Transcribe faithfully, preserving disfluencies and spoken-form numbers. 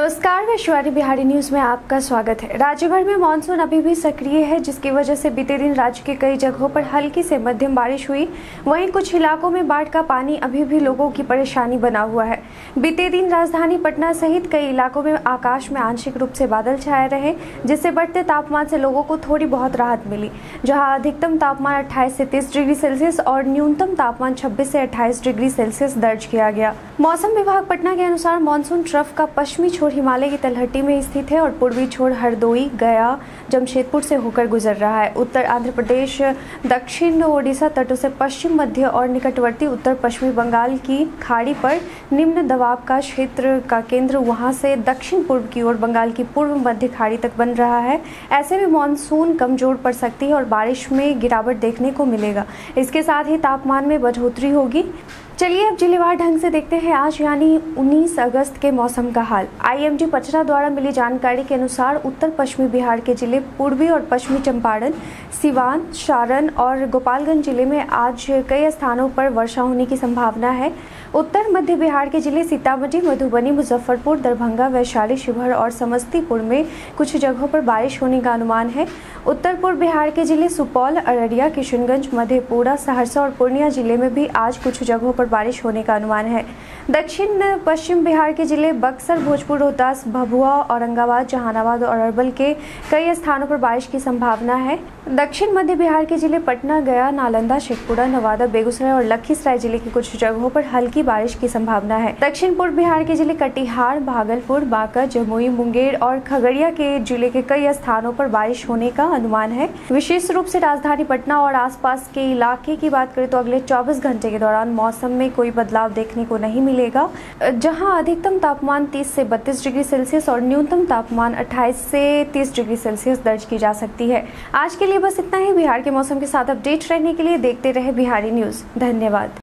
नमस्कार, विश्वानी बिहारी न्यूज में आपका स्वागत है। राज्य भर में मानसून अभी भी सक्रिय है, जिसकी वजह से बीते दिन राज्य के कई जगहों पर हल्की से मध्यम बारिश हुई। वहीं कुछ इलाकों में बाढ़ का पानी अभी भी लोगों की परेशानी बना हुआ है। बीते दिन राजधानी पटना सहित कई इलाकों में आकाश में आंशिक रूप से बादल छाए रहे, जिससे बढ़ते तापमान से लोगों को थोड़ी बहुत राहत मिली। जहाँ अधिकतम तापमान अट्ठाईस से तीस डिग्री सेल्सियस और न्यूनतम तापमान छब्बीस से अट्ठाईस डिग्री सेल्सियस दर्ज किया गया। मौसम विभाग पटना के अनुसार मानसून ट्रफ का पश्चिमी छोर हिमालय की तलहटी में स्थित है और पूर्वी छोर हरदोई, गया, जमशेदपुर से होकर गुजर रहा है। उत्तर आंध्र प्रदेश, दक्षिण ओडिशा तटों से पश्चिम मध्य और निकटवर्ती उत्तर पश्चिमी बंगाल की खाड़ी पर निम्न दबाव का क्षेत्र का केंद्र वहां से दक्षिण पूर्व की ओर बंगाल की पूर्व मध्य खाड़ी तक बन रहा है। ऐसे में मानसून कमजोर पड़ सकती है और बारिश में गिरावट देखने को मिलेगा। इसके साथ ही तापमान में बढ़ोतरी होगी। चलिए अब जिलेवार ढंग से देखते हैं आज यानी उन्नीस अगस्त के मौसम का हाल। आईएमडी पटना द्वारा मिली जानकारी के अनुसार उत्तर पश्चिमी बिहार के जिले पूर्वी और पश्चिमी चंपारण, सिवान, सारण और गोपालगंज जिले में आज कई स्थानों पर वर्षा होने की संभावना है। उत्तर मध्य बिहार के जिले सीतामढ़ी, मधुबनी, मुजफ्फरपुर, दरभंगा, वैशाली, शिवहर और समस्तीपुर में कुछ जगहों पर बारिश होने का अनुमान है। उत्तर पूर्व बिहार के जिले सुपौल, अररिया, किशनगंज, मधेपुरा, सहरसा और पूर्णिया जिले में भी आज कुछ जगहों पर बारिश होने का अनुमान है। दक्षिण पश्चिम बिहार के जिले बक्सर, भोजपुर, रोहतास, भभुआ, औरंगाबाद, जहानाबाद और अरवल के कई स्थानों पर बारिश की संभावना है। दक्षिण मध्य बिहार के जिले पटना, गया, नालंदा, शेखपुरा, नवादा, बेगूसराय और लखीसराय जिले की कुछ जगहों पर हल्की बारिश की संभावना है। दक्षिण पूर्व बिहार के जिले कटिहार, भागलपुर, बांका, जमुई, मुंगेर और खगड़िया के जिले के कई स्थानों पर बारिश होने का अनुमान है। विशेष रूप से राजधानी पटना और आसपास के इलाके की बात करें तो अगले चौबीस घंटे के दौरान मौसम में कोई बदलाव देखने को नहीं मिलेगा, जहां अधिकतम तापमान तीस से बत्तीस डिग्री सेल्सियस और न्यूनतम तापमान अट्ठाईस से तीस डिग्री सेल्सियस दर्ज की जा सकती है। आज के लिए बस इतना ही। बिहार के मौसम के साथ अपडेट रहने के लिए देखते रहे बिहारी न्यूज। धन्यवाद।